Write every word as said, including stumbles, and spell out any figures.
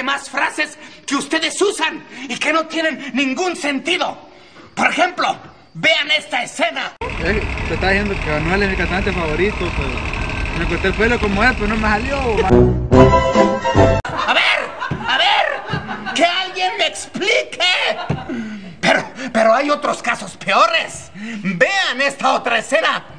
demás frases que ustedes usan y que no tienen ningún sentido. Por ejemplo, vean esta escena. Eh, te está diciendo que Anuel es mi cantante favorito, pero me corté el pelo como él, pero no me salió. A ver, a ver, que alguien me explique. Pero, pero hay otros casos peores. Vean esta otra escena.